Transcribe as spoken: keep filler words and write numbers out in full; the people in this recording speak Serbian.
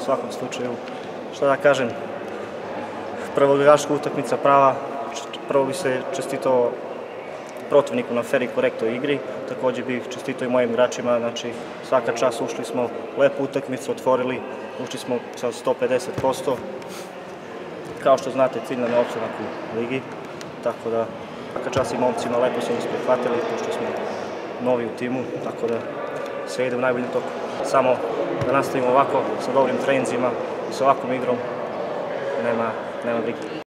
svakom slučaju. Šta da kažem, prvoligaška utakmica prava, prvo bi se čestitao protivniku na fer i korektnoj igri, takođe bih čestitao i mojim igračima, znači svaka čast ušli smo u lepu utakmicu, otvorili, ušli smo sa sto pedeset posto. Kao što znate, cilj nam je opstanak u ligi, tako da svaka čast i momcima, lepo su nas prihvatili, pošto smo novi u timu, tako da sve ide u najboljem toku. Samo da nastavimo ovako, sa dobrim treninzima i sa ovakvom igrom, nema, nema brige.